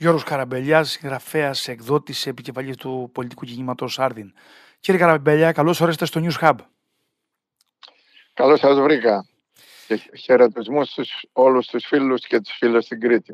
Γιώργος Καραμπελιάς, συγγραφέας, εκδότης, επικεφαλής του πολιτικού κινήματος Άρδιν. Κύριε Καραμπελιά, καλώς ορίσατε στο News Hub. Καλώς σας βρήκα. Και χαιρετισμούς στους όλους τους φίλους και τις φίλες στην Κρήτη.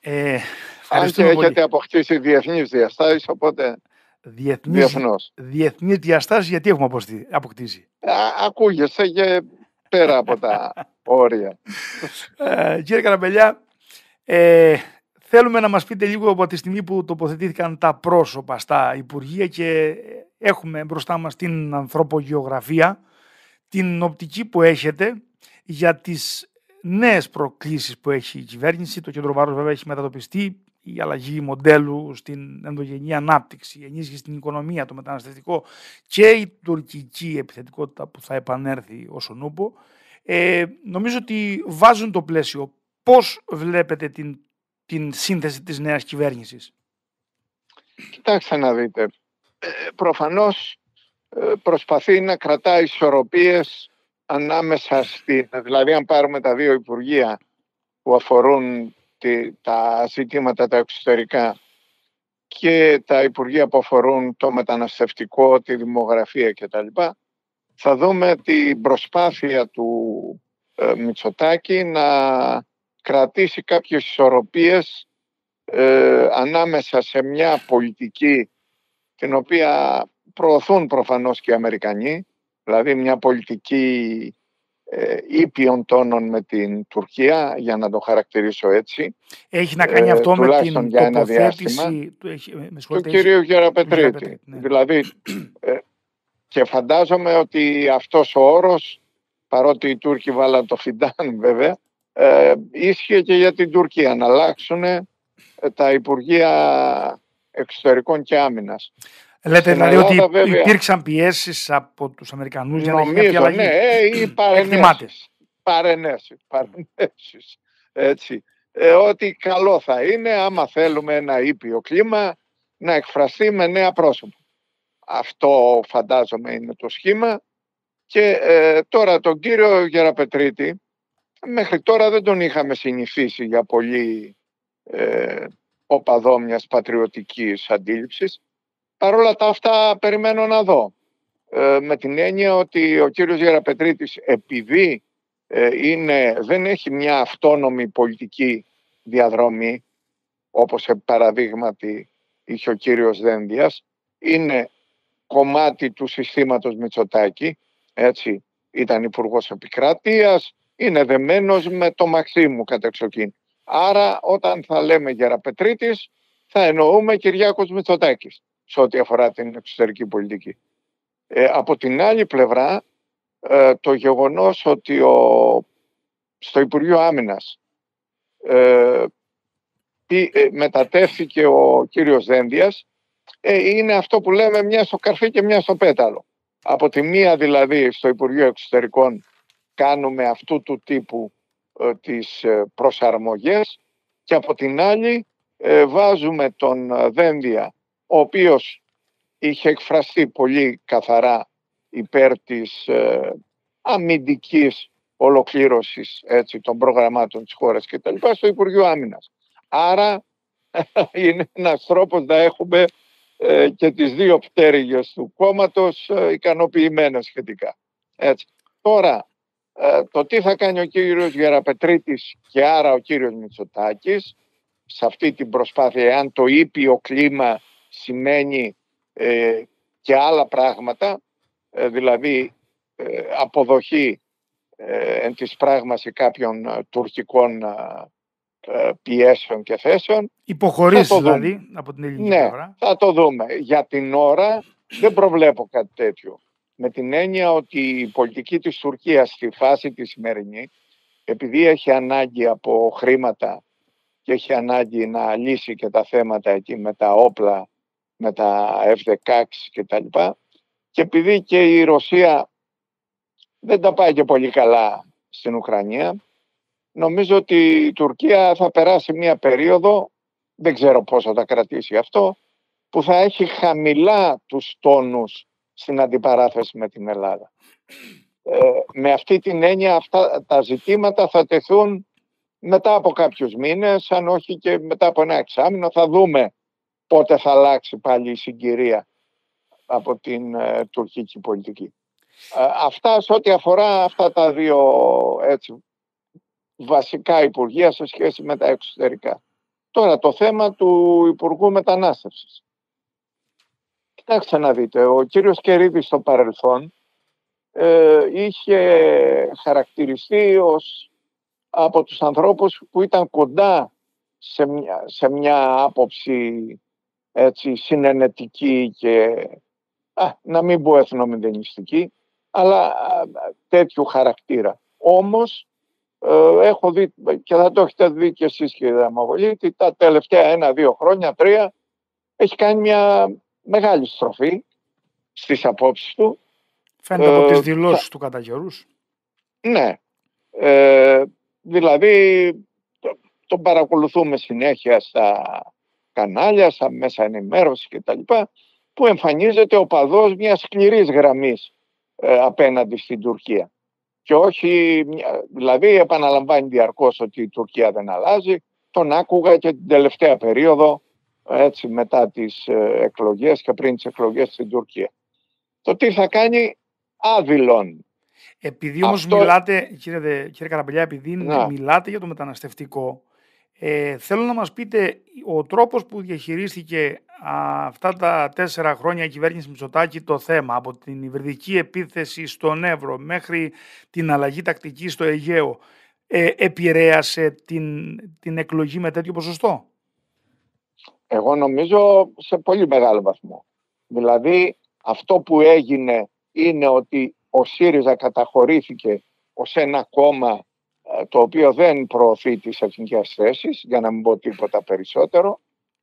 Αν και έχετε αποκτήσει διεθνείς διαστάσεις, οπότε διεθνώς. Διεθνείς διαστάσεις, γιατί έχουμε αποκτήσει? Ακούγεσαι και πέρα από τα όρια. Κύριε Καραμπελιά, θέλουμε να μας πείτε λίγο από τη στιγμή που τοποθετήθηκαν τα πρόσωπα στα Υπουργεία και έχουμε μπροστά μας την ανθρωπογεωγραφία, την οπτική που έχετε για τις νέες προκλήσεις που έχει η κυβέρνηση. Το κέντρο βάρους βέβαια έχει μετατοπιστεί, η αλλαγή μοντέλου στην ενδογενή ανάπτυξη, η ενίσχυση στην οικονομία, το μεταναστευτικό και η τουρκική επιθετικότητα που θα επανέλθει ως ο νούπο. Νομίζω ότι βάζουν το πλαίσιο. Πώς βλέπετε την σύνθεση της νέας κυβέρνησης? Κοιτάξτε να δείτε. Προφανώς προσπαθεί να κρατάει ισορροπίες ανάμεσα δηλαδή αν πάρουμε τα δύο υπουργεία που αφορούν τα ζητήματα τα εξωτερικά και τα υπουργεία που αφορούν το μεταναστευτικό, τη δημογραφία κτλ. Θα δούμε την προσπάθεια του Μητσοτάκη να κρατήσει κάποιες ισορροπίες ανάμεσα σε μια πολιτική την οποία προωθούν προφανώς και οι Αμερικανοί, δηλαδή μια πολιτική ήπιων τόνων με την Τουρκία, για να το χαρακτηρίσω έτσι. Έχει να κάνει αυτό με την τοποθέτηση του κυρίου Γεραπετρίτη. Ναι. Δηλαδή, και φαντάζομαι ότι αυτός ο όρος, παρότι οι Τούρκοι βάλαν το Φιντάν βέβαια, ίσχυε και για την Τουρκία, να αλλάξουν τα Υπουργεία Εξωτερικών και Άμυνας. Λέτε δηλαδή ότι βέβαια, υπήρξαν πιέσεις από τους Αμερικανούς για να γίνει αυτή η αλλαγή? Ναι, ή παρενέσεις. Έτσι. Ότι καλό θα είναι άμα θέλουμε ένα ήπιο κλίμα να εκφραστεί με νέα πρόσωπα. Αυτό φαντάζομαι είναι το σχήμα. Και τώρα τον κύριο Γεραπετρίτη μέχρι τώρα δεν τον είχαμε συνηθίσει για πολύ οπαδό μιας πατριωτικής αντίληψης. Παρ' όλα τα αυτά περιμένω να δω. Με την έννοια ότι ο κύριος Γεραπετρίτης επειδή δεν έχει μια αυτόνομη πολιτική διαδρομή, όπως παραδείγματι είχε ο κύριος Δένδιας, είναι κομμάτι του συστήματος Μητσοτάκη, έτσι, ήταν υπουργός επικράτειας, είναι δεμένος με το Μαξίμου κατεξοχήν. Άρα όταν θα λέμε Γεραπετρίτης θα εννοούμε Κυριάκος Μητσοτάκης σε ό,τι αφορά την εξωτερική πολιτική. Από την άλλη πλευρά, το γεγονός ότι στο Υπουργείο Άμυνας μετατεύθηκε ο κύριος Δένδιας, είναι αυτό που λέμε μια στο καρφί και μια στο πέταλο. Από τη μία δηλαδή στο Υπουργείο Εξωτερικών κάνουμε αυτού του τύπου τις προσαρμογές και από την άλλη βάζουμε τον Δένδια, ο οποίος είχε εκφραστεί πολύ καθαρά υπέρ της αμυντικής ολοκλήρωσης των προγραμμάτων της χώρας και τα λοιπά στο Υπουργείο Άμυνας. Άρα είναι ένας τρόπος να έχουμε και τις δύο πτέρυγες του κόμματος ικανοποιημένες σχετικά. Έτσι. Τώρα, το τι θα κάνει ο κύριος Γεραπετρίτης και άρα ο κύριος Μητσοτάκης σε αυτή την προσπάθεια, εάν το ήπιο κλίμα σημαίνει και άλλα πράγματα, δηλαδή αποδοχή εν της πράγμαση κάποιων τουρκικών πιέσεων και θέσεων. Υποχωρήσεις δηλαδή από την ελληνική πλευρά. Ναι, θα το δούμε. Για την ώρα δεν προβλέπω κάτι τέτοιο. Με την έννοια ότι η πολιτική της Τουρκίας στη φάση τη σημερινή, επειδή έχει ανάγκη από χρήματα και έχει ανάγκη να λύσει και τα θέματα εκεί με τα όπλα, με τα F-16 και τα λοιπά, και επειδή και η Ρωσία δεν τα πάει και πολύ καλά στην Ουκρανία, νομίζω ότι η Τουρκία θα περάσει μια περίοδο, δεν ξέρω πόσο θα κρατήσει αυτό, που θα έχει χαμηλά τους τόνους στην αντιπαράθεση με την Ελλάδα. Με αυτή την έννοια αυτά τα ζητήματα θα τεθούν μετά από κάποιους μήνες, αν όχι και μετά από ένα εξάμηνο, θα δούμε πότε θα αλλάξει πάλι η συγκυρία από την τουρκική πολιτική. Αυτά σε ό,τι αφορά αυτά τα δύο έτσι, βασικά υπουργεία σε σχέση με τα εξωτερικά. Τώρα το θέμα του Υπουργού Μετανάστευσης. Κοιτάξτε να δείτε, ο κύριος Κερίδης στο παρελθόν είχε χαρακτηριστεί ως από τους ανθρώπους που ήταν κοντά σε μια άποψη έτσι, συνενετική και να μην πω εθνομηδενιστική, αλλά τέτοιου χαρακτήρα. Όμως έχω δει, και θα το έχετε δει και εσείς κύριε Δαμαβολίτη, τα τελευταία 1-2 χρόνια, 3, έχει κάνει μια μεγάλη στροφή στις απόψεις του. Φαίνεται από τις δηλώσεις του κατά καιρούς. Ναι. Δηλαδή τον παρακολουθούμε συνέχεια στα κανάλια, στα μέσα ενημέρωση κτλ. Που εμφανίζεται οπαδός μιας σκληρής γραμμής απέναντι στην Τουρκία. Και όχι, δηλαδή επαναλαμβάνει διαρκώς ότι η Τουρκία δεν αλλάζει. Τον άκουγα και την τελευταία περίοδο, έτσι, μετά τις εκλογές και πριν τις εκλογές στην Τουρκία. Το τι θα κάνει άδειλον. Επειδή όμως μιλάτε, κύριε Καραμπελιά, επειδή μιλάτε για το μεταναστευτικό, θέλω να μας πείτε ο τρόπος που διαχειρίστηκε αυτά τα 4 χρόνια η κυβέρνηση Μητσοτάκη το θέμα, από την υβριδική επίθεση στον Εύρο μέχρι την αλλαγή τακτική στο Αιγαίο, επηρέασε την εκλογή με τέτοιο ποσοστό? Εγώ νομίζω σε πολύ μεγάλο βαθμό. Δηλαδή αυτό που έγινε είναι ότι ο ΣΥΡΙΖΑ καταχωρήθηκε ως ένα κόμμα το οποίο δεν προωθεί τις εθνικές θέσεις, για να μην πω τίποτα περισσότερο,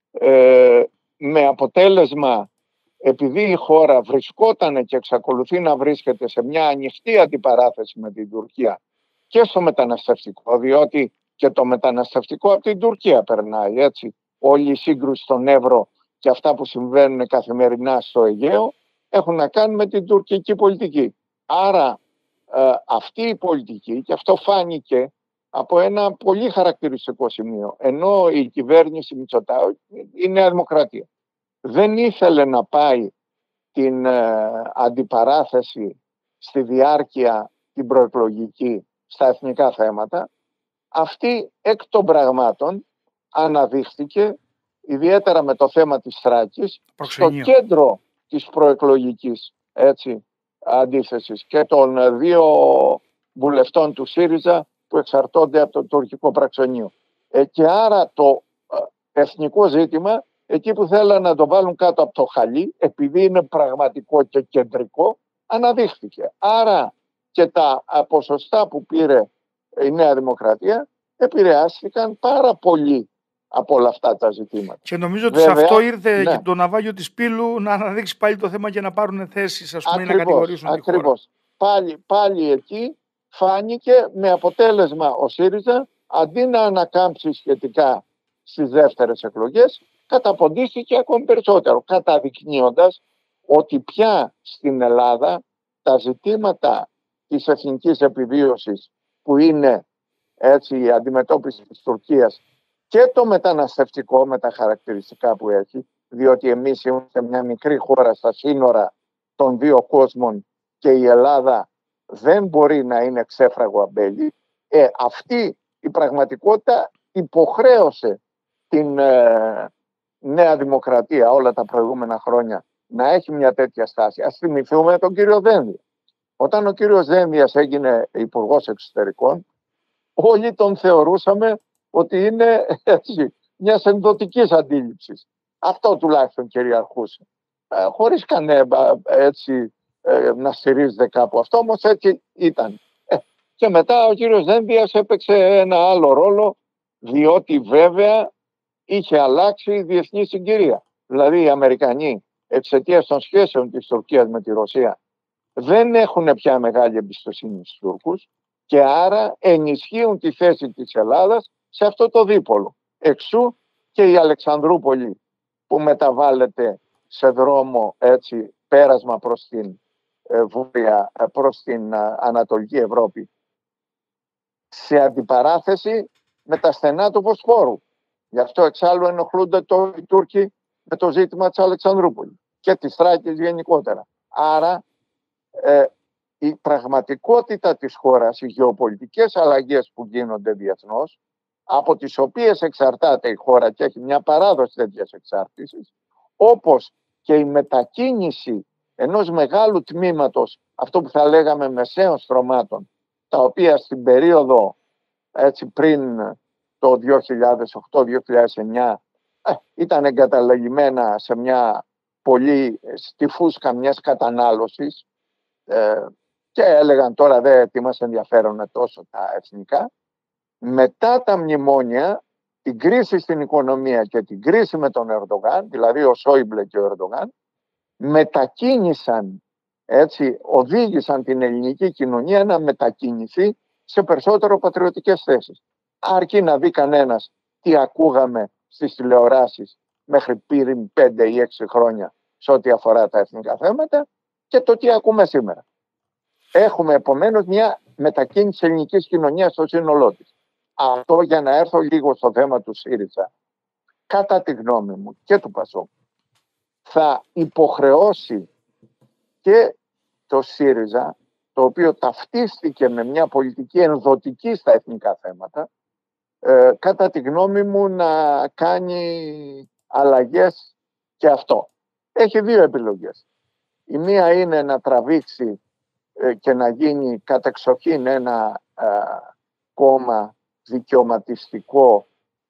με αποτέλεσμα, επειδή η χώρα βρισκόταν και εξακολουθεί να βρίσκεται σε μια ανοιχτή αντιπαράθεση με την Τουρκία και στο μεταναστευτικό, διότι και το μεταναστευτικό από την Τουρκία περνάει, έτσι. Όλη η σύγκρουση στον Εύρο και αυτά που συμβαίνουν καθημερινά στο Αιγαίο έχουν να κάνουν με την τουρκική πολιτική. Άρα αυτή η πολιτική, και αυτό φάνηκε από ένα πολύ χαρακτηριστικό σημείο, ενώ η κυβέρνηση Μητσοτάκη, η Νέα Δημοκρατία, δεν ήθελε να πάει την αντιπαράθεση στη διάρκεια την προεκλογική στα εθνικά θέματα, αυτή εκ των πραγμάτων αναδείχθηκε, ιδιαίτερα με το θέμα της Θράκης, στο κέντρο της προεκλογικής αντίθεσης και των 2 βουλευτών του ΣΥΡΙΖΑ που εξαρτώνται από το τουρκικό πραξενείο. Και άρα το εθνικό ζήτημα, εκεί που θέλαν να το βάλουν κάτω από το χαλί, επειδή είναι πραγματικό και κεντρικό, αναδείχθηκε. Άρα και τα ποσοστά που πήρε η Νέα Δημοκρατία επηρεάστηκαν πάρα πολύ από όλα αυτά τα ζητήματα. Και νομίζω ότι σε αυτό ήρθε και το ναυάγιο της Πύλου να αναδείξει πάλι το θέμα και να πάρουν θέσεις, ας πούμε, να κατηγορήσουν τη χώρα. Πάλι εκεί φάνηκε με αποτέλεσμα ο ΣΥΡΙΖΑ, αντί να ανακάμψει σχετικά στις δεύτερες εκλογές, καταποντίστηκε ακόμη περισσότερο, καταδεικνύοντας ότι πια στην Ελλάδα τα ζητήματα της εθνικής επιβίωσης, που είναι έτσι η αντιμετώπιση της Τουρκίας, και το μεταναστευτικό με τα χαρακτηριστικά που έχει, διότι εμείς είμαστε μια μικρή χώρα στα σύνορα των 2 κόσμων και η Ελλάδα δεν μπορεί να είναι ξέφραγο αμπέλι. Αυτή η πραγματικότητα υποχρέωσε την Νέα Δημοκρατία όλα τα προηγούμενα χρόνια να έχει μια τέτοια στάση. Ας θυμηθούμε τον κύριο Δένδια. Όταν ο κύριος Δένδιας έγινε υπουργός εξωτερικών, όλοι τον θεωρούσαμε ότι είναι έτσι, μιας ενδοτικής αντίληψης. Αυτό τουλάχιστον κυριαρχούσε. Χωρίς κανένα έτσι να στηρίζεται κάπου. Αυτό όμως έτσι ήταν. Και μετά ο κύριος Δένδιας έπαιξε ένα άλλο ρόλο, διότι βέβαια είχε αλλάξει η διεθνή συγκυρία. Δηλαδή οι Αμερικανοί, εξαιτίας των σχέσεων της Τουρκίας με τη Ρωσία, δεν έχουν πια μεγάλη εμπιστοσύνη στους Τούρκους και άρα ενισχύουν τη θέση της Ελλάδας σε αυτό το δίπολο. Εξού και η Αλεξανδρούπολη που μεταβάλλεται σε δρόμο έτσι πέρασμα προς την Βόρεια, προς την Ανατολική Ευρώπη, σε αντιπαράθεση με τα στενά του Βοσπόρου. Γι' αυτό εξάλλου ενοχλούνται οι Τούρκοι με το ζήτημα της Αλεξανδρούπολης και της Θράκης γενικότερα. Άρα η πραγματικότητα της χώρας, οι γεωπολιτικές αλλαγές που γίνονται διεθνώς, από τις οποίες εξαρτάται η χώρα και έχει μια παράδοση τέτοιας εξάρτησης, όπως και η μετακίνηση ενός μεγάλου τμήματος, αυτό που θα λέγαμε μεσαίων στρωμάτων, τα οποία στην περίοδο έτσι, πριν το 2008-2009 ήταν εγκαταλελειμμένα σε μια πολύ στη φούσκα μιας κατανάλωσης και έλεγαν τώρα τι μας ενδιαφέρουν τόσο τα εθνικά. Μετά τα μνημόνια, την κρίση στην οικονομία και την κρίση με τον Ερντογάν, δηλαδή ο Σόιμπλε και ο Ερντογάν, μετακίνησαν, έτσι, οδήγησαν την ελληνική κοινωνία να μετακινηθεί σε περισσότερο πατριωτικές θέσεις. Αρκεί να δει κανένας τι ακούγαμε στις τηλεοράσεις μέχρι πριν 5 ή 6 χρόνια σε ό,τι αφορά τα εθνικά θέματα και το τι ακούμε σήμερα. Έχουμε επομένως μια μετακίνηση της ελληνικής κοινωνίας στο σύνολό της. Αυτό για να έρθω λίγο στο θέμα του ΣΥΡΙΖΑ, κατά τη γνώμη μου και του ΠΑΣΟΚ, θα υποχρεώσει και το ΣΥΡΙΖΑ, το οποίο ταυτίστηκε με μια πολιτική ενδοτική στα εθνικά θέματα, κατά τη γνώμη μου να κάνει αλλαγές και αυτό. Έχει δύο επιλογές. Η μία είναι να τραβήξει και να γίνει κατεξοχήν ένα κόμμα δικαιωματιστικό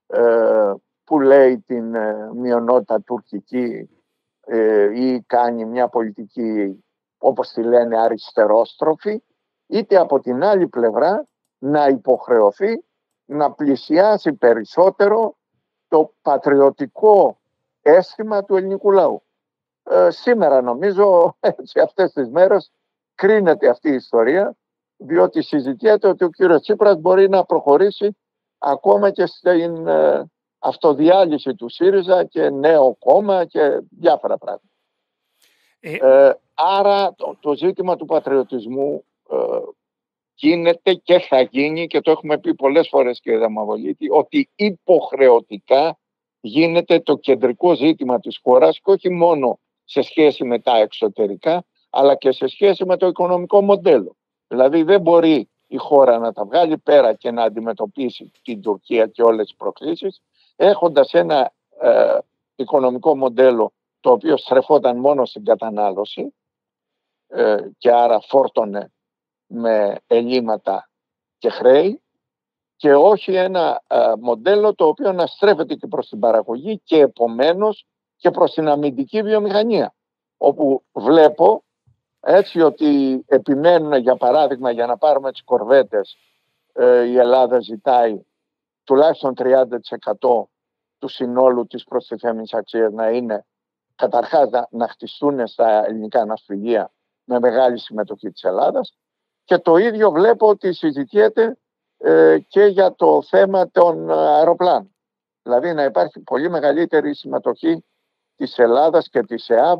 που λέει την μειονότητα τουρκική ή κάνει μια πολιτική, όπως τη λένε, αριστερόστροφη, είτε από την άλλη πλευρά να υποχρεωθεί να πλησιάσει περισσότερο το πατριωτικό αίσθημα του ελληνικού λαού. Σήμερα νομίζω, σε αυτές τις μέρες, κρίνεται αυτή η ιστορία, διότι συζητιέται ότι ο κύριος Τσίπρας μπορεί να προχωρήσει ακόμα και στην αυτοδιάλυση του ΣΥΡΙΖΑ και νέο κόμμα και διάφορα πράγματα. Άρα το ζήτημα του πατριωτισμού γίνεται και θα γίνει, και το έχουμε πει πολλές φορές, κύριε Δαμαβολίτη, ότι υποχρεωτικά γίνεται το κεντρικό ζήτημα της χώρας και όχι μόνο σε σχέση με τα εξωτερικά, αλλά και σε σχέση με το οικονομικό μοντέλο. Δηλαδή δεν μπορεί η χώρα να τα βγάλει πέρα και να αντιμετωπίσει την Τουρκία και όλες τις προκλήσεις, έχοντας ένα οικονομικό μοντέλο το οποίο στρεφόταν μόνο στην κατανάλωση και άρα φόρτωνε με ελλείμματα και χρέη, και όχι ένα μοντέλο το οποίο να στρέφεται και προς την παραγωγή και επομένως και προς την αμυντική βιομηχανία, όπου βλέπω έτσι ότι επιμένουν, για παράδειγμα, για να πάρουμε τις κορβέτες, η Ελλάδα ζητάει τουλάχιστον 30% του συνόλου της προστιθέμενης αξίας να είναι καταρχάς να χτιστούν στα ελληνικά ναυπηγεία με μεγάλη συμμετοχή της Ελλάδας, και το ίδιο βλέπω ότι συζητιέται και για το θέμα των αεροπλάνων. Δηλαδή να υπάρχει πολύ μεγαλύτερη συμμετοχή της Ελλάδας και της ΕΑΒ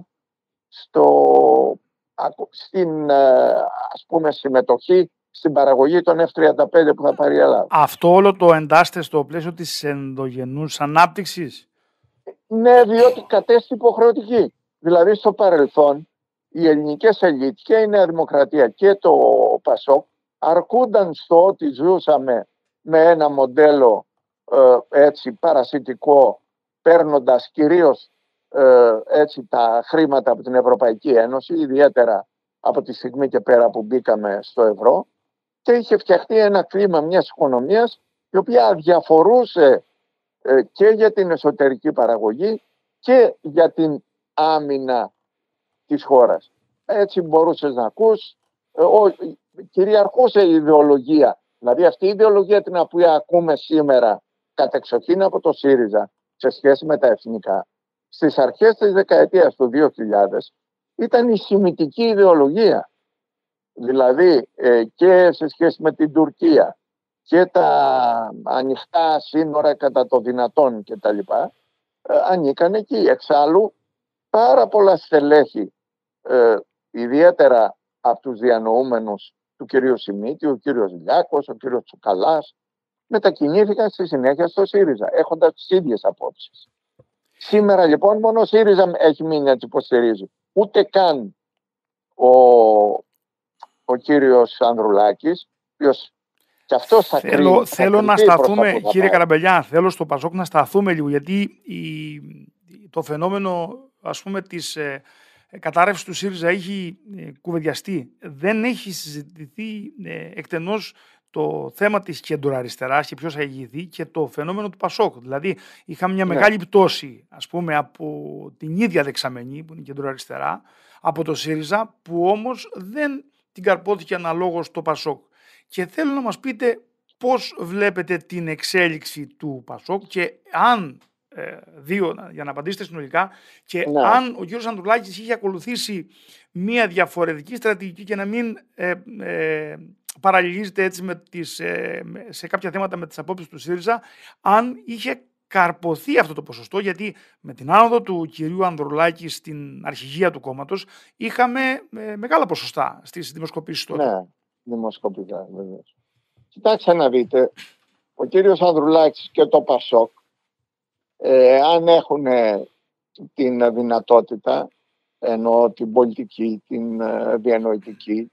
στην ας πούμε συμμετοχή στην παραγωγή των F-35 που θα πάρει η Ελλάδα. Αυτό όλο το εντάσσεται στο πλαίσιο της ενδογενούς ανάπτυξης? Ναι, διότι κατέστη υποχρεωτική. Δηλαδή στο παρελθόν οι ελληνικές ελίτ και η Νέα Δημοκρατία και το ΠΑΣΟΚ αρκούνταν στο ότι ζούσαμε με ένα μοντέλο έτσι παρασιτικό, παίρνοντας κυρίως έτσι τα χρήματα από την Ευρωπαϊκή Ένωση, ιδιαίτερα από τη στιγμή και πέρα που μπήκαμε στο ευρώ, και είχε φτιαχτεί ένα κλίμα μιας οικονομίας η οποία διαφορούσε και για την εσωτερική παραγωγή και για την άμυνα της χώρας. Έτσι μπορούσες να ακούς, κυριαρχούσε η ιδεολογία. Δηλαδή αυτή η ιδεολογία την οποία ακούμε σήμερα κατεξοχήν από το ΣΥΡΙΖΑ σε σχέση με τα εθνικά, στις αρχές της δεκαετίας του 2000 ήταν η σημιτική ιδεολογία. Δηλαδή και σε σχέση με την Τουρκία και τα ανοιχτά σύνορα κατά το δυνατόν κτλ. Ανήκαν εκεί. Εξάλλου πάρα πολλά στελέχη, ιδιαίτερα από τους διανοούμενους του κυρίου Σιμίτη, ο κύριος Λιάκος, ο κύριος Τσουκαλάς, μετακινήθηκαν στη συνέχεια στο ΣΥΡΙΖΑ, έχοντας τις ίδιες απόψεις. Σήμερα λοιπόν μόνο ο ΣΥΡΙΖΑ έχει μείνει έτσι που στηρίζει. Ούτε καν ο κύριος Ανδρουλάκης, ο οποίος και αυτός θα κρίνει. Θέλω να σταθούμε, κύριε Καραμπελιά, θέλω στο Πασόκ να σταθούμε λίγο, γιατί το φαινόμενο, ας πούμε, της κατάρρευσης του ΣΥΡΙΖΑ έχει κουβεντιαστεί. Δεν έχει συζητηθεί εκτενώς το θέμα της κεντροαριστεράς και ποιος θα ηγηθεί και το φαινόμενο του Πασόκ. Δηλαδή, είχαμε μια μεγάλη πτώση, ας πούμε, από την ίδια δεξαμενή, που είναι η κεντροαριστερά, από το ΣΥΡΙΖΑ, που όμως δεν την καρπόθηκε αναλόγως το Πασόκ. Και θέλω να μας πείτε πώς βλέπετε την εξέλιξη του Πασόκ και αν, για να απαντήσετε συνολικά, και αν ο κύριος Ανδρουλάκης είχε ακολουθήσει μια διαφορετική στρατηγική και να μην παραλληλίζεται έτσι σε κάποια θέματα με τις απόψεις του ΣΥΡΙΖΑ, αν είχε καρποθεί αυτό το ποσοστό, γιατί με την άνοδο του κυρίου Ανδρουλάκη στην αρχηγία του κόμματος είχαμε μεγάλα ποσοστά στις δημοσκοπήσεις τότε. Ναι, δημοσκοπικά βεβαίως. Κοιτάξτε να δείτε, ο κύριος Ανδρουλάκης και το Πασόκ, αν έχουν την δυνατότητα, εννοώ την πολιτική, την διανοητική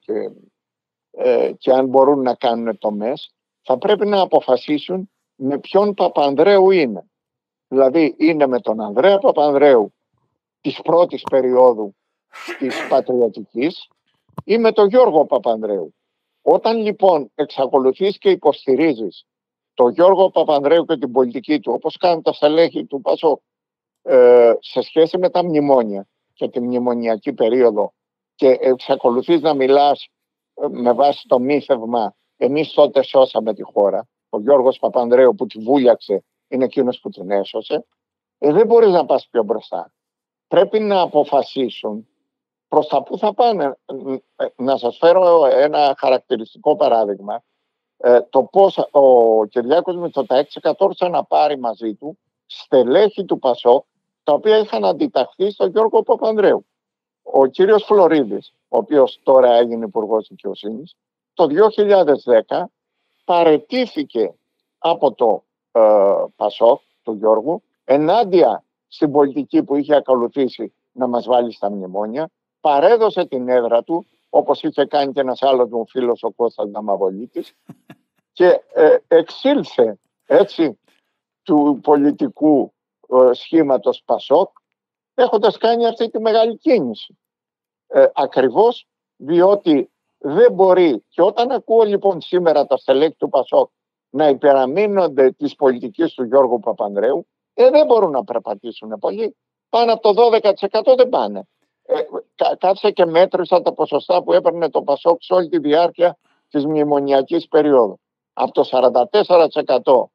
και αν μπορούν να κάνουν τομές, θα πρέπει να αποφασίσουν με ποιον Παπανδρέου είναι. Δηλαδή είναι με τον Ανδρέα Παπανδρέου της πρώτης περίοδου της πατριωτικής ή με τον Γιώργο Παπανδρέου. Όταν λοιπόν εξακολουθείς και υποστηρίζεις τον Γιώργο Παπανδρέου και την πολιτική του, όπως κάνουν τα στελέχη του Πασόκ σε σχέση με τα μνημόνια και τη μνημονιακή περίοδο, και εξακολουθείς να μιλάς με βάση το μύθευμα «εμείς τότε σώσαμε τη χώρα», ο Γιώργος Παπανδρέου που τη βούλιαξε είναι εκείνος που την έσωσε, δεν μπορείς να πας πιο μπροστά. Πρέπει να αποφασίσουν προς τα πού θα πάνε. Να σας φέρω ένα χαρακτηριστικό παράδειγμα. Το πώς ο Κυριάκος Μητσοτάκης κατόρθωσε να πάρει μαζί του στελέχη του Πασόκ, τα οποία είχαν αντιταχθεί στον Γιώργο Παπανδρέου. Ο κύριος Φλωρίδης, ο οποίος τώρα έγινε υπουργός δικαιοσύνης, το 2010 παραιτήθηκε από το Πασόκ του Γιώργου ενάντια στην πολιτική που είχε ακολουθήσει να μας βάλει στα μνημόνια, παρέδωσε την έδρα του, όπως είχε κάνει και ένας άλλος μου φίλος, ο Κώστας Ναμαβολίτης, και εξήλθε έτσι του πολιτικού σχήματος Πασόκ, έχοντας κάνει αυτή τη μεγάλη κίνηση. Ακριβώς διότι δεν μπορεί, και όταν ακούω λοιπόν σήμερα τα στελέχη του Πασόκ να υπεραμείνονται της πολιτικής του Γιώργου Παπανδρέου, δεν μπορούν να περπατήσουν πολύ. Πάνω από το 12% δεν πάνε. Κάτσε και μέτρησα τα ποσοστά που έπαιρνε το Πασόκ σε όλη τη διάρκεια της μνημονιακής περίοδου. Από το 44%,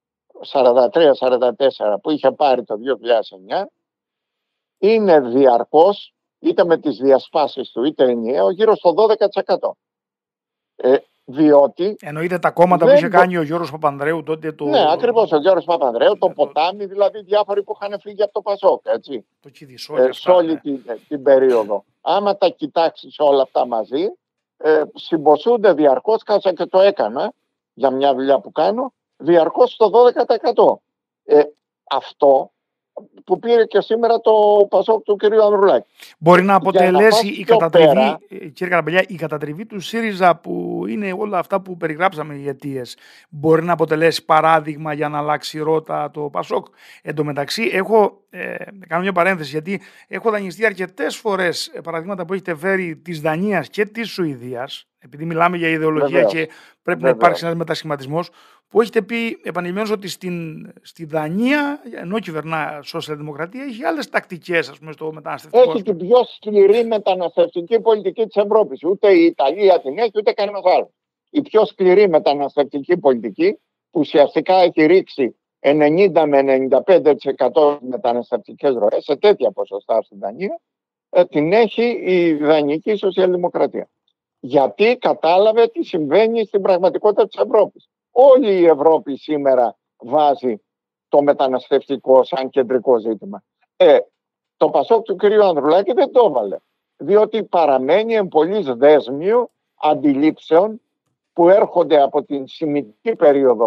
43-44% που είχε πάρει το 2009, είναι διαρκώς, είτε με τις διασπάσεις του είτε ενιαίο, γύρω στο 12%. Διότι εννοείται τα κόμματα που είχε κάνει ο Γιώργος Παπανδρέου τότε. Ναι, ακριβώς, ο Γιώργος Παπανδρέου, το Ποτάμι, δηλαδή διάφοροι που είχαν φύγει από το Πασόκ, έτσι. Το Κηδισό, σε όλη την περίοδο. Άμα τα κοιτάξεις όλα αυτά μαζί, συμποσούνται διαρκώς, κάτσα και το έκανα για μια δουλειά που κάνω, διαρκώς στο 12%. Αυτό που πήρε και σήμερα το Πασόκ του κ. Ανδρουλάκη. Μπορεί να αποτελέσει η κατατριβή, κύριε Καραμπελιά, η κατατριβή του ΣΥΡΙΖΑ, που είναι όλα αυτά που περιγράψαμε οι αιτίες, μπορεί να αποτελέσει παράδειγμα για να αλλάξει ρότα το Πασόκ? Εν τω μεταξύ, κάνω μια παρένθεση, γιατί έχω δανειστεί αρκετές φορές παραδείγματα που έχετε φέρει της Δανίας και της Σουηδίας, επειδή μιλάμε για ιδεολογία. Βεβαίως. Και πρέπει να υπάρξει ένας μετασχηματισμός, που έχετε πει επανειλημμένως ότι στη Δανία, ενώ κυβερνά σοσιαλδημοκρατία, έχει άλλες τακτικές, ας πούμε, στο μεταναστευτικό. Έχει την πιο σκληρή μεταναστευτική πολιτική της Ευρώπης. Ούτε η Ιταλία την έχει, ούτε κανένας άλλος. Η πιο σκληρή μεταναστευτική πολιτική, που ουσιαστικά έχει ρίξει 90 με 95% μεταναστευτικές ροές σε τέτοια ποσοστά στην Δανία, την έχει η δανεική σοσιαλδημοκρατία. Γιατί κατάλαβε τι συμβαίνει στην πραγματικότητα της Ευρώπης. Όλη η Ευρώπη σήμερα βάζει το μεταναστευτικό σαν κεντρικό ζήτημα. Το Πασόκ του κ. Ανδρουλάκη δεν το έβαλε. Διότι παραμένει εμπολής δέσμιο αντιλήψεων που έρχονται από την σημιτική περίοδο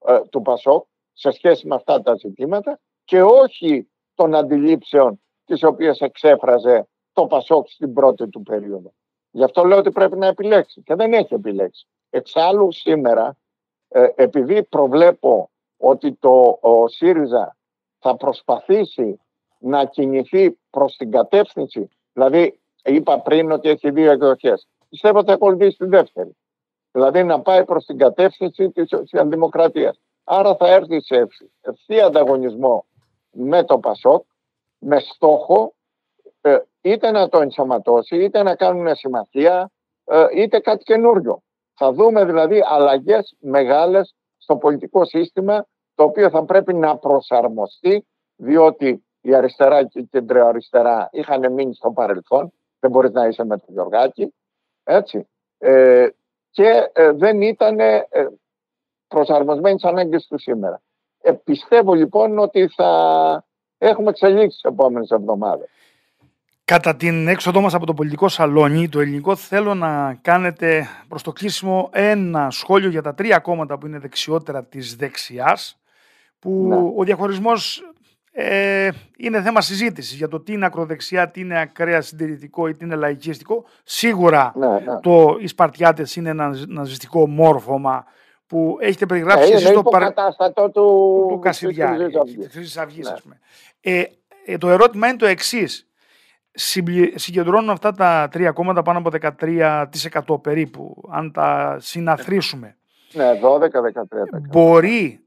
του ΠΑΣΟΚ σε σχέση με αυτά τα ζητήματα και όχι των αντιλήψεων τις οποίες εξέφραζε το ΠΑΣΟΚ στην πρώτη του περίοδο. Γι' αυτό λέω ότι πρέπει να επιλέξει και δεν έχει επιλέξει. Εξάλλου σήμερα, επειδή προβλέπω ότι ο ΣΥΡΙΖΑ θα προσπαθήσει να κινηθεί προς την κατεύθυνση, δηλαδή είπα πριν ότι έχει δύο εκδοχές, πιστεύω ότι θα ακολουθήσει τη δεύτερη. Δηλαδή να πάει προς την κατεύθυνση της δημοκρατίας. Άρα θα έρθει σε ευθύ ανταγωνισμό με το ΠΑΣΟΚ, με στόχο είτε να το ενσωματώσει, είτε να κάνουν συμμαχία, είτε κάτι καινούριο. Θα δούμε δηλαδή αλλαγές μεγάλες στο πολιτικό σύστημα, το οποίο θα πρέπει να προσαρμοστεί, διότι η αριστερά και η κεντροαριστερά είχαν μείνει στο παρελθόν. Δεν μπορείς να είσαι με τον Γιωργάκη, έτσι. Και δεν ήταν προσαρμοσμένοι στις ανάγκες του σήμερα. Πιστεύω λοιπόν ότι θα έχουμε εξελίξεις τις επόμενες εβδομάδες. Κατά την έξοδό μας από το πολιτικό σαλόνι, το ελληνικό, θέλω να κάνετε προς το κλείσιμο ένα σχόλιο για τα τρία κόμματα που είναι δεξιότερα της δεξιάς, που ο διαχωρισμός είναι θέμα συζήτησης για το τι είναι ακροδεξιά, τι είναι ακραία συντηρητικό ή τι είναι λαϊκιστικό. Σίγουρα οι Σπαρτιάτες είναι ένα ναζιστικό μόρφωμα που έχετε περιγράψει εσείς το υποκατάστατο του Κασιδιάρη, της Χρυσής Αυγής, ας πούμε. Το ερώτημα είναι το εξής. Συγκεντρώνουν αυτά τα τρία κόμματα πάνω από 13% περίπου, αν τα συναθρήσουμε. Ναι, 12-13%. Μπορεί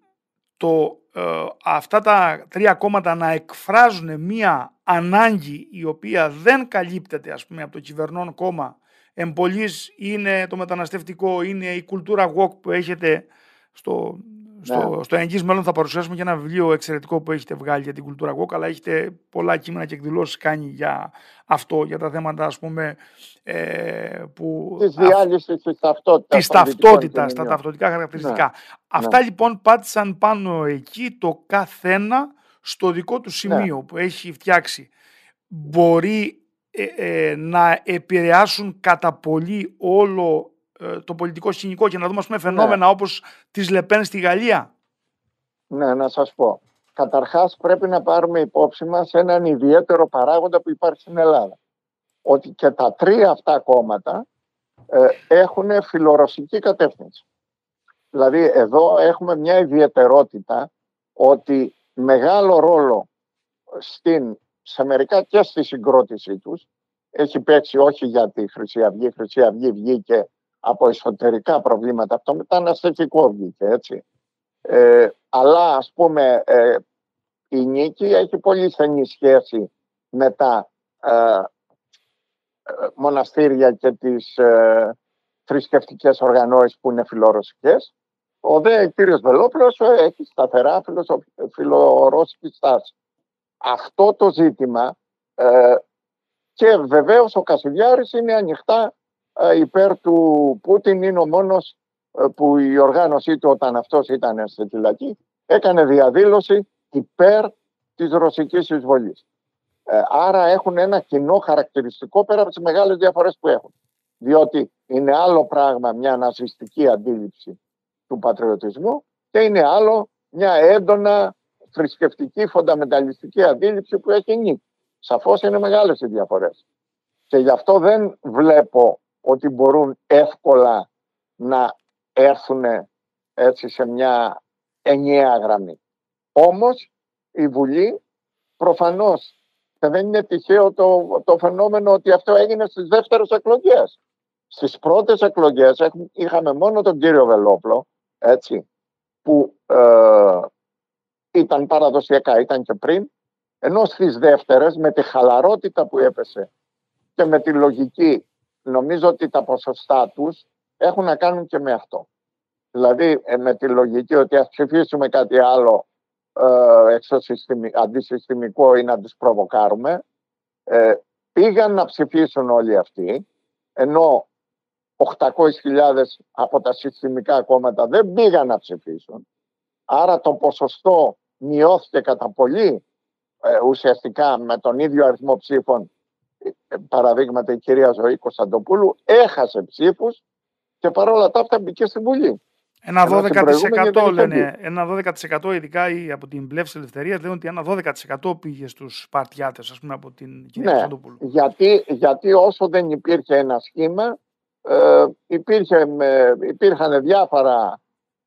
αυτά τα τρία κόμματα να εκφράζουν μία ανάγκη η οποία δεν καλύπτεται, ας πούμε, από το κυβερνών κόμμα. Εμπολής είναι το μεταναστευτικό, είναι η κουλτούρα woke που έχετε στο εγγύς μέλλον. Θα παρουσιάσουμε και ένα βιβλίο εξαιρετικό που έχετε βγάλει για την κουλτούρα woke, αλλά έχετε πολλά κείμενα και εκδηλώσεις κάνει για αυτό, για τα θέματα, ας πούμε, της διάλυσης της ταυτότητας, τα ταυτοτικά χαρακτηριστικά. Αυτά λοιπόν πάτησαν πάνω εκεί το καθένα στο δικό του σημείο που έχει φτιάξει. Μπορεί να επηρεάσουν κατά πολύ όλο το πολιτικό σκηνικό και να δούμε, ας πούμε, φαινόμενα όπως της Λεπέν στη Γαλλία. Ναι, να σας πω. Καταρχάς πρέπει να πάρουμε υπόψη μας έναν ιδιαίτερο παράγοντα που υπάρχει στην Ελλάδα. Ότι και τα τρία αυτά κόμματα έχουν φιλορωσική κατεύθυνση. Δηλαδή εδώ έχουμε μια ιδιαιτερότητα ότι μεγάλο ρόλο σε μερικά και στη συγκρότησή τους έχει παίξει, όχι για τη Χρυσή Αυγή. Η Χρυσή Αυγή βγήκε από εσωτερικά προβλήματα, αυτό μεταναστευτικό βγήκε, έτσι. Αλλά ας πούμε η Νίκη έχει πολύ στενή σχέση με τα μοναστήρια και τις θρησκευτικές οργανώσεις που είναι φιλορωσικές. Ο κύριος Βελόπουλος έχει σταθερά φιλορώσικη στάση. Αυτό το ζήτημα και βεβαίως ο Κασιδιάρης είναι ανοιχτά υπέρ του Πούτιν, είναι ο μόνος που η οργάνωσή του όταν αυτός ήταν στη φυλακή έκανε διαδήλωση υπέρ της ρωσικής εισβολής. Άρα έχουν ένα κοινό χαρακτηριστικό πέρα από τις μεγάλες διαφορές που έχουν. Διότι είναι άλλο πράγμα μια ναζιστική αντίληψη του πατριωτισμού και είναι άλλο μια έντονα θρησκευτική φονταμενταλιστική αντίληψη που έχει η Νίκη. Σαφώς είναι μεγάλες οι διαφορές. Και γι' αυτό δεν βλέπω ότι μπορούν εύκολα να έρθουν έτσι σε μια ενιαία γραμμή. Όμως η Βουλή προφανώς, και δεν είναι τυχαίο το φαινόμενο ότι αυτό έγινε στις δεύτερες εκλογές. Στις πρώτες εκλογές είχαμε μόνο τον κύριο Βελόπουλο, έτσι, που ήταν παραδοσιακά, ήταν και πριν, ενώ στις δεύτερες με τη χαλαρότητα που έπεσε και με τη λογική, νομίζω ότι τα ποσοστά τους έχουν να κάνουν και με αυτό. Δηλαδή με τη λογική ότι ας ψηφίσουμε κάτι άλλο αντισυστημικό ή να τους προβοκάρουμε, πήγαν να ψηφίσουν όλοι αυτοί, ενώ 800.000 από τα συστημικά κόμματα δεν πήγαν να ψηφίσουν. Άρα το ποσοστό μειώθηκε κατά πολύ, ουσιαστικά με τον ίδιο αριθμό ψήφων. Παραδείγματα η κυρία Ζωή Κωνσταντοπούλου έχασε ψήφους και παρόλα τα αυτά μπήκε στη Βουλή. Ένα 12% λένε, μπει. ένα 12% ειδικά από την πλεύση της ελευθερίας λένε ότι ένα 12% πήγε στους Σπαρτιάτες, ας πούμε, από την κυρία Κωνσταντοπούλου. Γιατί όσο δεν υπήρχε ένα σχήμα, υπήρχαν διάφορα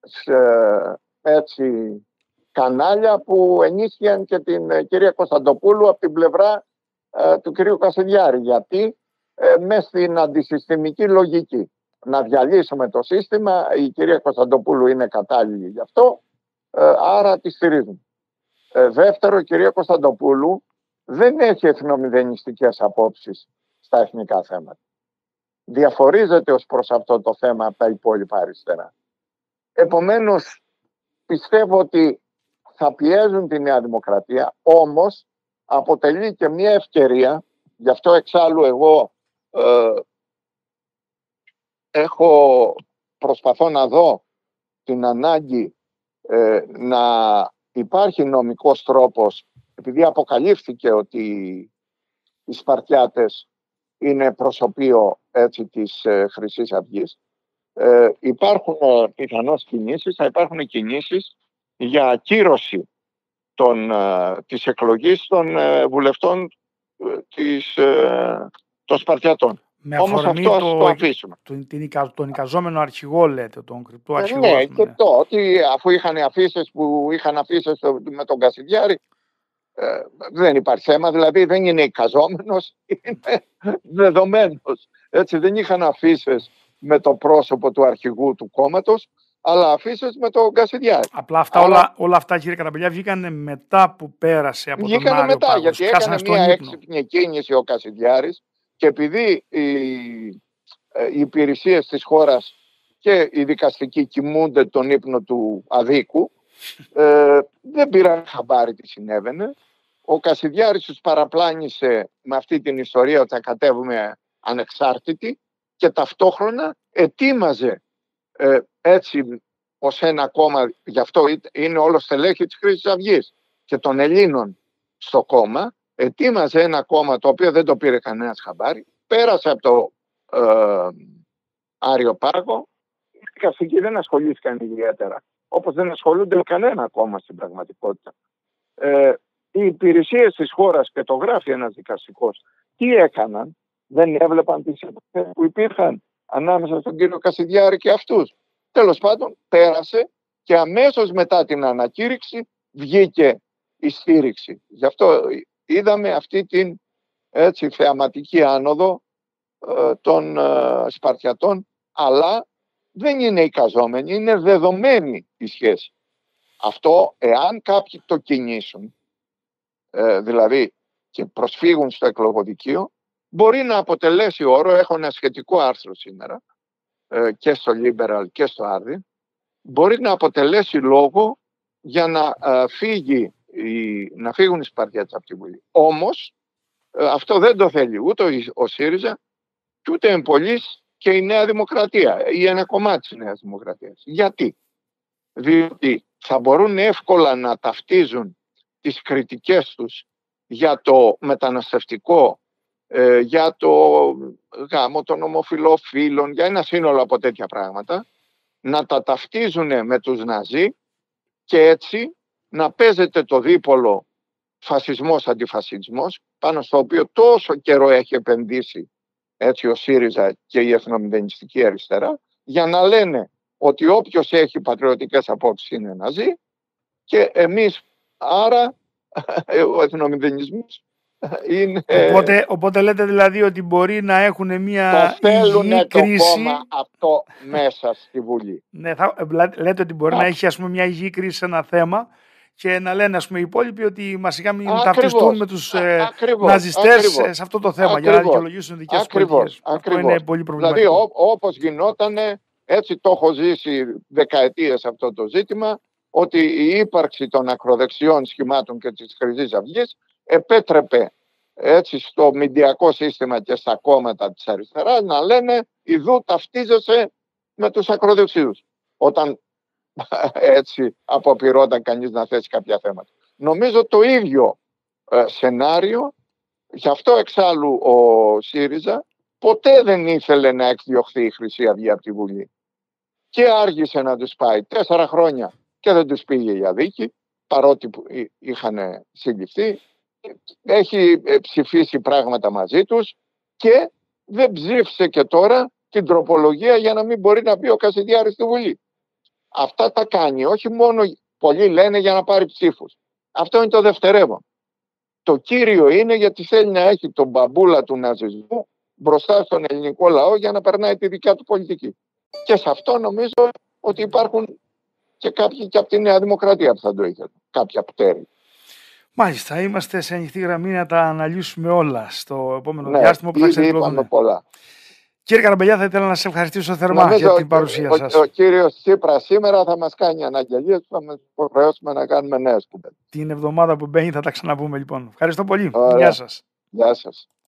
έτσι, κανάλια που ενίσχυαν και την κυρία Κωνσταντοπούλου από την πλευρά του κυρίου Κασιδιάρη. Γιατί μέσα στην αντισυστημική λογική να διαλύσουμε το σύστημα, η κυρία Κωνσταντοπούλου είναι κατάλληλη γι' αυτό, άρα τη στηρίζουμε. Δεύτερο, η κυρία Κωνσταντοπούλου δεν έχει εθνομηδενιστικές απόψεις στα εθνικά θέματα. Διαφορίζεται ως προς αυτό το θέμα από τα υπόλοιπα αριστερά. Επομένως, πιστεύω ότι θα πιέζουν τη Νέα Δημοκρατία, όμως αποτελεί και μια ευκαιρία, γι' αυτό εξάλλου εγώ προσπαθώ να δω την ανάγκη να υπάρχει νομικός τρόπος, επειδή αποκαλύφθηκε ότι οι Σπαρτιάτες είναι προσωπείο έτσι, της Χρυσής Αυγής. Υπάρχουν πιθανώς κινήσεις, θα υπάρχουν κινήσεις για ακύρωση της εκλογής των βουλευτών των Σπαρτιατών. Όμως αυτό ας το αφήσουμε. Τον εικαζόμενο αρχηγό λέτε, τον κρυπτό αρχηγό. Ναι, και ότι αφού είχαν αφήσεις που είχαν αφήσεις με τον Κασιδιάρη, δεν υπάρχει θέμα, δηλαδή δεν είναι εικαζόμενος, είναι δεδομένος. Έτσι, δεν είχαν αφήσεις με το πρόσωπο του αρχηγού του κόμματος, αλλά αφήσεις με τον Κασιδιάρη. Απλά όλα αυτά, κύριε Καραμπελιά, βγήκαν μετά που πέρασε από τον Άριο μετά, Πάγος. γιατί έκανε μια έξυπνη κίνηση ο Κασιδιάρης και επειδή οι υπηρεσίες της χώρας και οι δικαστικοί κοιμούνται τον ύπνο του αδίκου, δεν πήραν χαμπάρι τι συνέβαινε. Ο Κασιδιάρης τους παραπλάνησε με αυτή την ιστορία ότι θα κατέβουμε ανεξάρτητοι και ταυτόχρονα ετοίμαζε έτσι ως ένα κόμμα, γι' αυτό είναι όλο στελέχη της Χρυσής Αυγής και των Ελλήνων στο κόμμα, ετοίμαζε ένα κόμμα το οποίο δεν το πήρε κανένας χαμπάρι, πέρασε από το Άριο Πάγο, οι δικαστικοί δεν ασχολήθηκαν ιδιαίτερα, όπως δεν ασχολούνται με κανένα κόμμα στην πραγματικότητα. Οι υπηρεσίες της χώρας, και το γράφει ένας δικαστικός, τι έκαναν, δεν έβλεπαν τις επαφές που υπήρχαν ανάμεσα στον κύριο Κασιδιάρη και αυτούς. Τέλος πάντων, πέρασε και αμέσως μετά την ανακήρυξη βγήκε η στήριξη. Γι' αυτό είδαμε αυτή την έτσι, θεαματική άνοδο των Σπαρτιατών, αλλά δεν είναι εικαζόμενη, είναι δεδομένη η σχέση. Αυτό, εάν κάποιοι το κινήσουν, δηλαδή και προσφύγουν στο εκλογοδικείο, μπορεί να αποτελέσει όρο, έχω ένα σχετικό άρθρο σήμερα, και στο Liberal και στο Άρδιν, μπορεί να αποτελέσει λόγο για να φύγουν οι Σπαρτιάτες από τη Βουλή. Όμως, αυτό δεν το θέλει ούτε ο ΣΥΡΙΖΑ, και ούτε εμπολής και η Νέα Δημοκρατία ή ένα κομμάτι της Νέας Δημοκρατίας. Γιατί? Διότι θα μπορούν εύκολα να ταυτίζουν τις κριτικές τους για το μεταναστευτικό, για το γάμο των ομοφυλοφίλων, για ένα σύνολο από τέτοια πράγματα, να τα ταυτίζουν με τους Ναζί και έτσι να παίζεται το δίπολο φασισμός-αντιφασισμός, πάνω στο οποίο τόσο καιρό έχει επενδύσει έτσι ο ΣΥΡΙΖΑ και η εθνομηδενιστική αριστερά, για να λένε ότι όποιος έχει πατριωτικές απόψεις είναι Ναζί και εμείς, άρα ο εθνομηδενισμός είναι... Οπότε λέτε δηλαδή ότι μπορεί να έχουν μια υγιή κρίση. Το κόμμα αυτό μέσα στη Βουλή. Ναι, λέτε ότι μπορεί να έχει, ας πούμε, μια υγιή κρίση σε ένα θέμα και να λένε, ας πούμε, οι υπόλοιποι ότι μας σιγά μην ταυτιστούν με τους ναζιστές σε αυτό το θέμα, για να δικαιολογήσουν δικές τους πολιτικές. Αυτό είναι πολύ προβληματικό. Δηλαδή όπως γινότανε, έτσι το έχω ζήσει δεκαετίες αυτό το ζήτημα, ότι η ύπαρξη των ακροδεξιών σχημάτων και της Χρυσής Αυγής επέτρεπε έτσι στο μηντιακό σύστημα και στα κόμματα της αριστεράς να λένε «Ιδού ταυτίζεσαι με τους ακροδεξιούς», όταν έτσι αποπειρώταν κανείς να θέσει κάποια θέματα. Νομίζω το ίδιο σενάριο, γι' αυτό εξάλλου ο ΣΥΡΙΖΑ ποτέ δεν ήθελε να εκδιωχθεί η Χρυσή Αυγή από τη Βουλή. και άργησε να τους πάει 4 χρόνια και δεν τους πήγε για δίκη, παρότι είχαν συλληφθεί. Έχει ψηφίσει πράγματα μαζί τους και δεν ψήφισε και τώρα την τροπολογία για να μην μπορεί να μπει ο Κασιδιάρης στη Βουλή. Αυτά τα κάνει, όχι μόνο πολλοί λένε για να πάρει ψήφους. Αυτό είναι το δευτερεύον. Το κύριο είναι γιατί θέλει να έχει τον μπαμπούλα του ναζισμού μπροστά στον ελληνικό λαό για να περνάει τη δικιά του πολιτική. Και σε αυτό νομίζω ότι υπάρχουν και κάποιοι και από τη Νέα Δημοκρατία που θα το ήθελαν. Κάποια πτέρη. Μάλιστα, είμαστε σε ανοιχτή γραμμή να τα αναλύσουμε όλα στο επόμενο διάστημα που θα ξεδιπλωθούν. Πολλά. Κύριε Καραμπελιά, θα ήθελα να σε ευχαριστήσω θερμά για την παρουσία σας. Ο κύριος Τσίπρας σήμερα θα μας κάνει αναγγελίες που θα μας υποχρεώσουμε να κάνουμε νέες κουβέντες. Την εβδομάδα που μπαίνει θα τα ξαναπούμε λοιπόν. Ευχαριστώ πολύ. Ωραία. Γεια σας. Γεια σας.